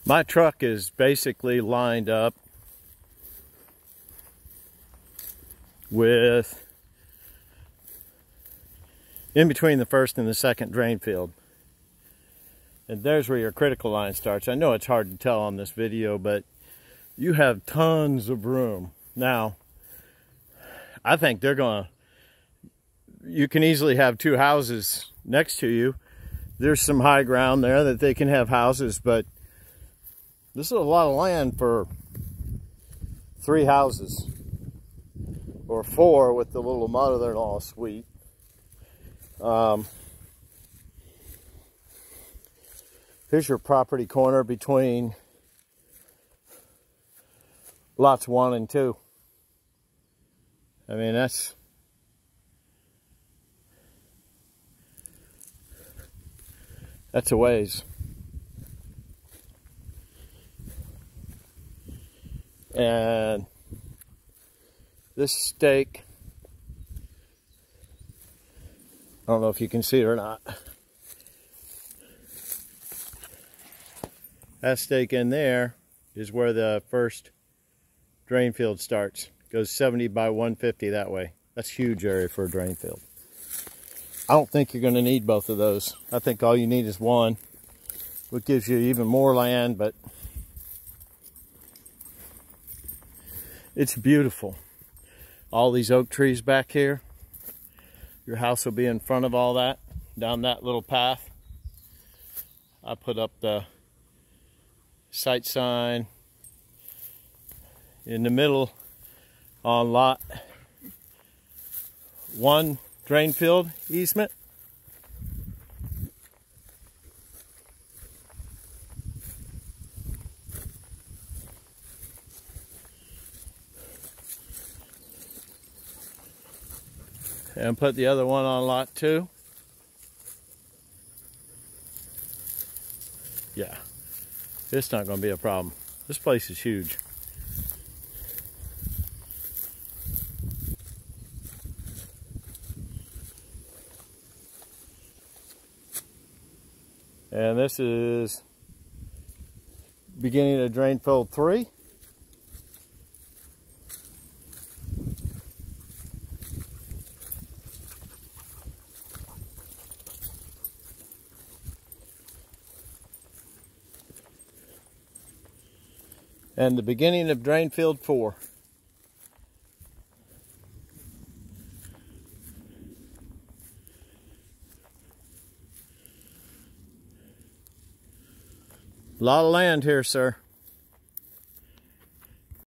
My truck is basically lined up with in between the first and the second drain field. And there's where your critical line starts. I know it's hard to tell on this video, but you have tons of room. Now, I think you can easily have two houses next to you. There's some high ground there that they can have houses, but this is a lot of land for 3 houses, or 4 with the little mother-in-law suite. Here's your property corner between lots 1 and 2. I mean, that's a ways. And this stake, I don't know if you can see it or not. That stake in there is where the first drain field starts. Goes 70 by 150 that way. That's a huge area for a drain field. I don't think you're going to need both of those. I think all you need is one, which gives you even more land, but it's beautiful. All these oak trees back here. Your house will be in front of all that, down that little path. I put up the site sign in the middle on lot 1 drain field easement. And put the other one on lot 2. Yeah, it's not going to be a problem. This place is huge. And this is beginning of drain field 3. And the beginning of drain field 4. A lot of land here, sir.